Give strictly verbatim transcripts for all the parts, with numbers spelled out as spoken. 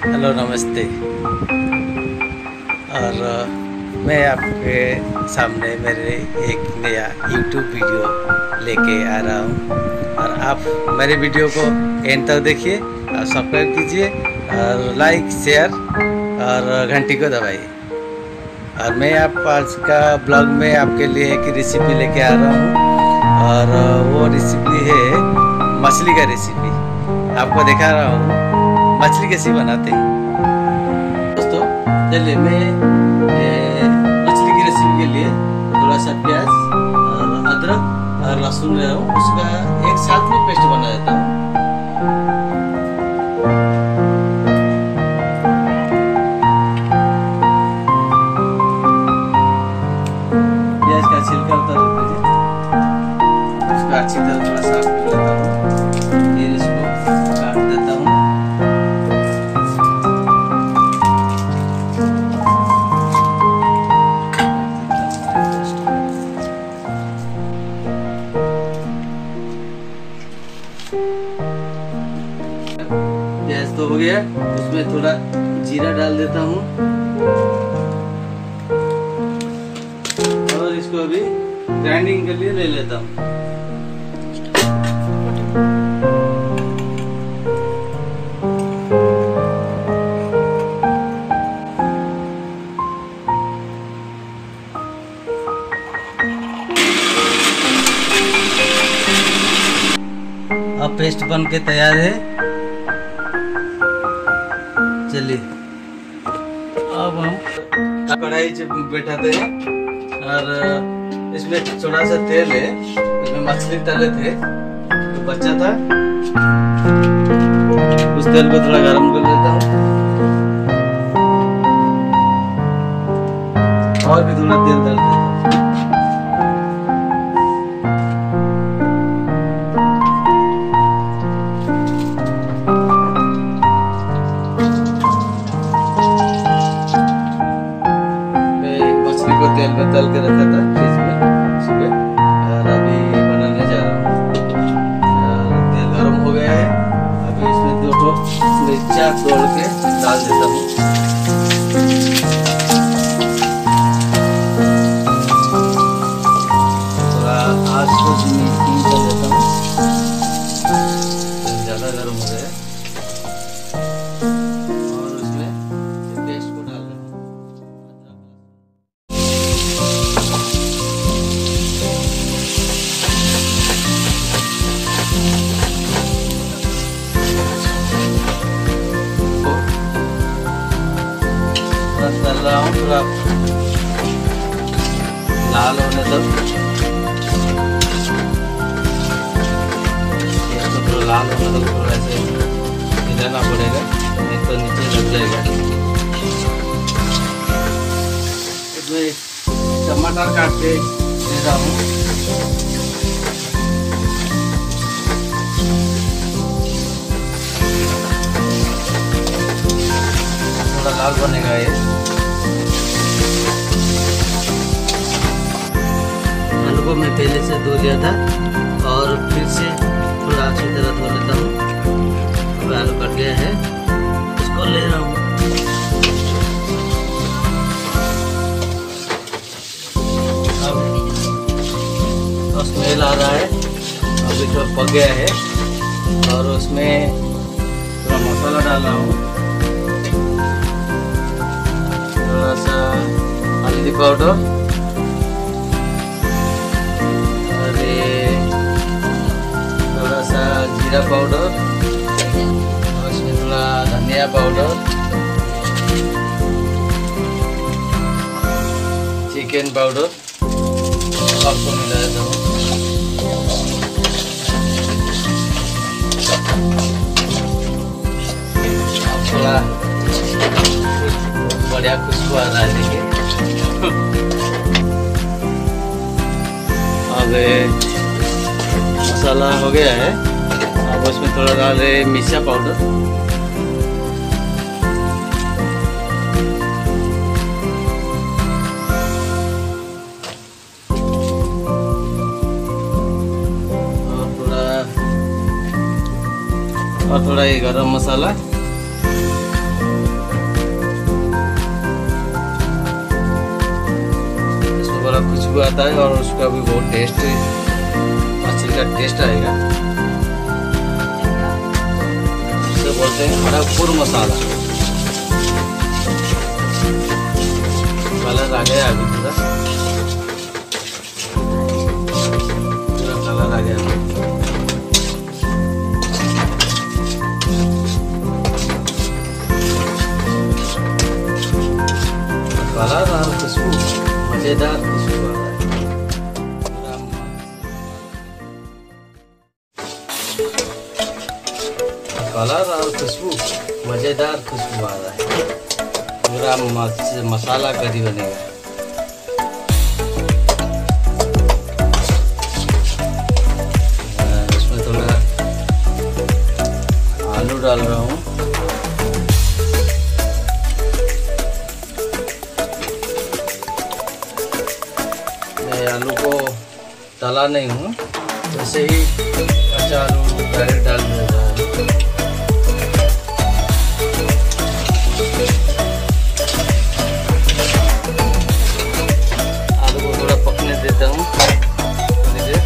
Hello नमस्ते। और मैं आपके सामने मेरे एक नया यूट्यूब वीडियो लेके आ रहा हूँ और आप मेरे वीडियो को एंड तक देखिए और सब्सक्राइब कीजिए और लाइक शेयर और घंटी को दबाइए। और मैं आप आज का ब्लॉग में आपके लिए एक रेसिपी लेके आ रहा हूँ और वो रेसिपी है मछली का रेसिपी। आपको दिखा रहा हूँ मछली कैसी बनाते हैं। दोस्तों चलिए मैं मछली की रेसिपी के लिए थोड़ा सा प्याज और अदरक और लहसुन ले रहा हूँ, उसका एक साथ में पेस्ट बना देता हूँ। प्याज का छिलका उतार दीजिए, उसका अच्छी तरह थोड़ा साफ कर लेता हूँ। फिर इसको काट देता हूँ। प्याज तो हो गया, उसमें थोड़ा जीरा डाल देता हूँ और इसको अभी ग्राइंडिंग के लिए ले लेता हूँ। अब पेस्ट बन के तैयार है। चलिए अब हम कढ़ाई बैठाते हैं और इसमें थोड़ा सा तेल है। इसमें मछली तले थे तो बचा था, उस तेल को थोड़ा गरम कर लेता हूँ और भी थोड़ा तेल डाल देता हूँ। तेल में तल के रखा था फ्रिज में सुबह और अभी बनाने जा रहा हूँ। तेल गरम हो गया है, अभी इसमें दो ठो मिर्चा तोड़ के डाल देता हूँ। थोड़ा आँच को धीमी कर देता हूँ, ज़्यादा गरम हो गया और उसमें पेस्ट को डाल देता हूँ। डाल रहा हूँ थोड़ा लाल होने तक, इसको थोड़ा लाल होने तक थोड़ा ऐसे मिलाना पड़ेगा, नहीं तो नीचे लग जाएगा। इसमें टमाटर काट के दे रहा हूँ। थोड़ा लाल बनेगा ये। आलू को मैं पहले से धो लिया था और फिर से थोड़ा अच्छी तरह धो लेता हूँ। अब आलू कट गया है, इसको ले रहा हूँ। अब स्मेल आ रहा है, अभी तो पक गया है और उसमें थोड़ा मसाला डाल रहा हूँ। थोड़ा सा हल्दी पाउडर और थोड़ा सा जीरा पाउडर और इसमें थोड़ा धनिया पाउडर, चिकन पाउडर सबको मिला देता हूँ। थोड़ा बढ़िया खुशबू आ रहा है, देखिए। अब मसाला हो गया है, अब उसमें थोड़ा डाल रहे मिर्चा पाउडर, और थोड़ा और थोड़ा ये गरम मसाला वाला खुशबू आता है और उसका भी बहुत टेस्ट, मछली का टेस्ट आएगा। इसे बोलते हैं खड़गपुर मसाला। कलर आ गया अभी पूरा पूरा कलर आ गया। कलर और खुशबू, मजेदार खुशबू आ रहा है। कलर और खुशबू, मजेदार खुशबू आ रहा है। पूरा मसाला करी बनेगा। इसमें थोड़ा आलू डाल रहा हूँ। मैं आलू को तला नहीं हूँ, वैसे ही कच्चा आलू डायरेक्ट डाल दूँगा। आलू को थोड़ा पकने देता हूँ थोड़ी देर।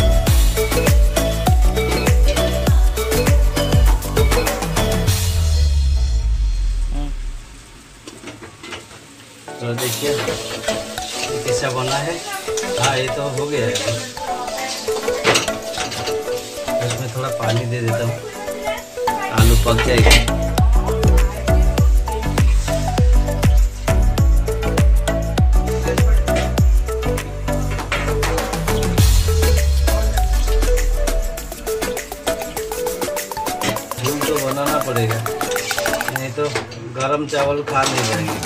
तो देखिए कैसा बना है। हाँ, ये तो हो गया है। इसमें थोड़ा पानी दे देता हूँ, आलू पक जाएगा। झूल तो बनाना पड़ेगा, नहीं तो गरम चावल खा नहीं जाएंगे।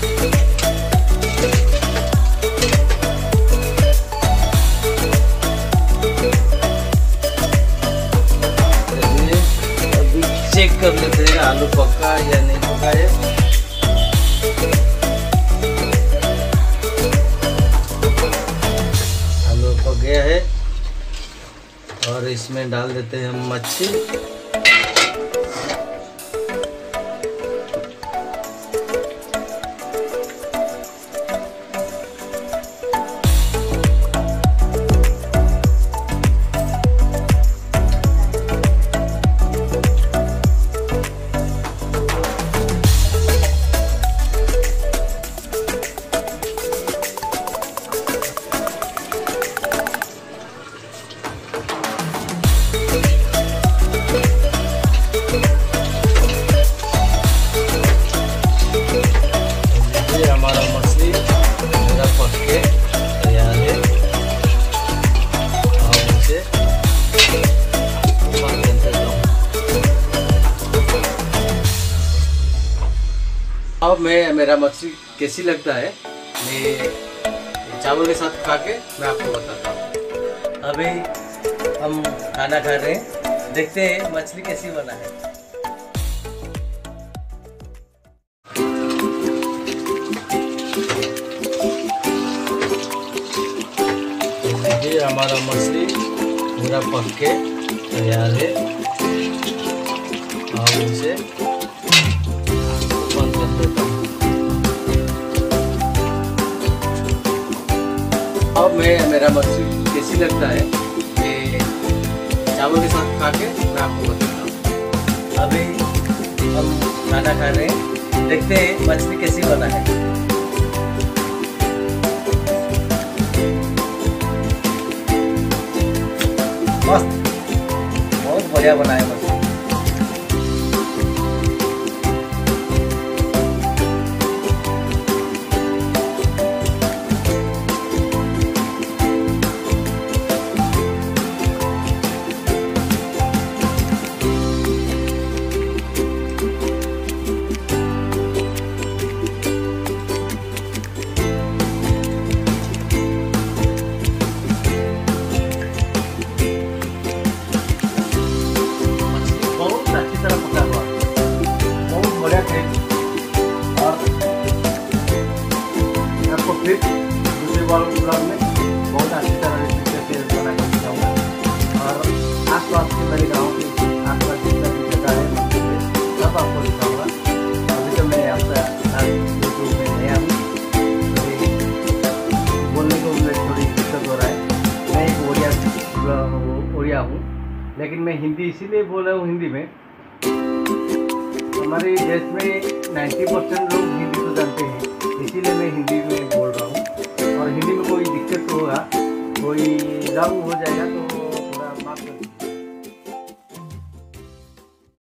चेक कर लेते हैं आलू पका या नहीं पका है। आलू पक गया है और इसमें डाल देते हैं हम मच्छी। हमारा मछली पूरा पक के तैयार है और इसे बंद कर देता हूँ। अब मैं मेरा मछली कैसी लगता है, मैं चावल के साथ खा के मैं आपको बताता हूँ। अभी हम खाना खा रहे हैं, देखते हैं मछली कैसी बना है। ये हमारा मछली पूरा पक के तैयार है और इसे बंद कर देता हूँ। अब मैं मेरा मछली कैसी लगता है ये चावल के साथ खा के मैं आपको बताता हूँ। अभी हम खाना खा रहे हैं, देखते हैं मछली कैसी बना है। मस्त, बहुत बढ़िया बनाया मछली। लेकिन मैं हिंदी इसीलिए बोल रहा हूँ हिंदी में, हमारे देश में नब्बे परसेंट लोग हिंदी तो जानते हैं, इसीलिए मैं हिंदी में बोल रहा हूँ।